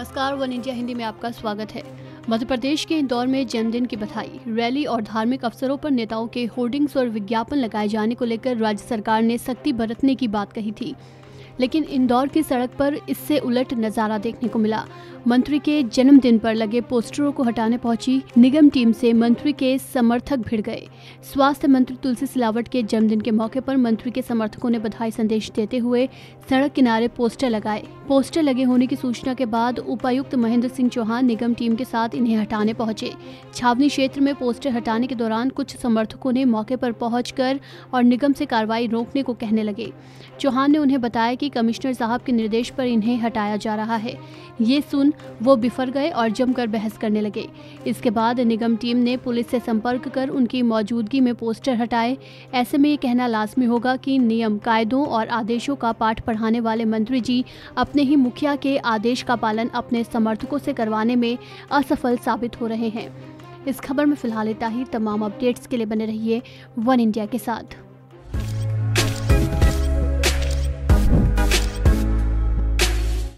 नमस्कार, one India Hindi में आपका स्वागत है। मध्य प्रदेश के इंदौर में जन्मदिन की बधाई, रैली और धार्मिक अवसरों पर नेताओं के होर्डिंग्स और विज्ञापन लगाए जाने को लेकर राज्य सरकार ने सख्ती बरतने की बात कही थी, लेकिन इंदौर की सड़क पर इससे उलट नजारा देखने को मिला। मंत्री के जन्मदिन पर लगे पोस्टरों को हटाने पहुंची निगम टीम से मंत्री के समर्थक भिड़ गए। स्वास्थ्य मंत्री तुलसी सिलावट के जन्मदिन के मौके पर मंत्री के समर्थकों ने बधाई संदेश देते हुए सड़क किनारे पोस्टर लगाए। पोस्टर लगे होने की सूचना के बाद उपायुक्त महेंद्र सिंह चौहान निगम टीम के साथ इन्हें हटाने पहुंचे। छावनी क्षेत्र में पोस्टर हटाने के दौरान कुछ समर्थकों ने मौके पर पहुंचकर और निगम से कार्रवाई रोकने को कहने लगे। चौहान ने उन्हें बताया कि कमिश्नर साहब के निर्देश पर इन्हें हटाया जा रहा है। ये सुन वो बिफर गए और जमकर बहस करने लगे। इसके बाद निगम टीम ने पुलिस से संपर्क कर उनकी मौजूदगी में पोस्टर हटाए। ऐसे में ये कहना लाजमी होगा कि नियम, कायदों और आदेशों का पाठ पढ़ाने वाले मंत्री जी अपने ही मुखिया के आदेश का पालन अपने समर्थकों से करवाने में असफल साबित हो रहे हैं। इस खबर में फिलहाल इतना ही। तमाम अपडेट्स के लिए बने रहिए वन इंडिया के साथ।